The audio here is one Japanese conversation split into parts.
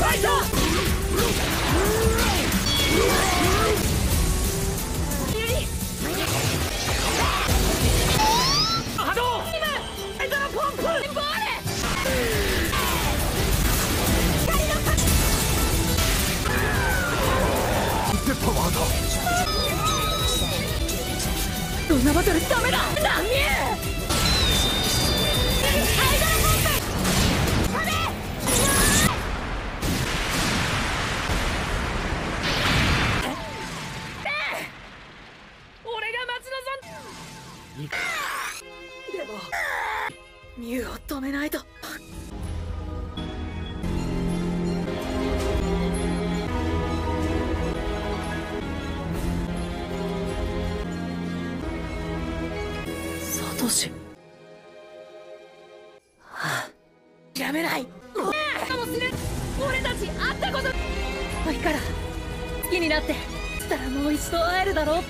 ァイト。波動エザラポンプボールでパワーだ。ロナバトルダメだ。ダメ。でもミュウを止めないと。サトシ、やめない。かもしれん。俺たち会ったことないから好きになってしたらもう一度会えるだろうって。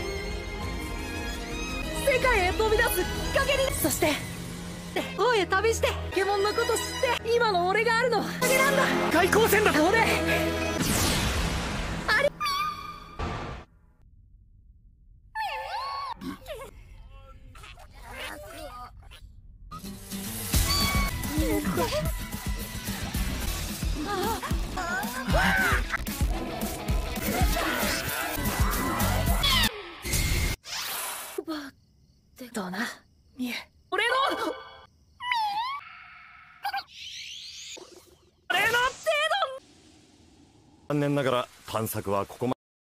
世界へ飛び出すきっかけに。そして王へ旅してポケモンのこと知って今の俺があるのはだけなんだ。外交戦だ。俺あれどうなミュウ。俺の程度。残念ながら探索はここまで。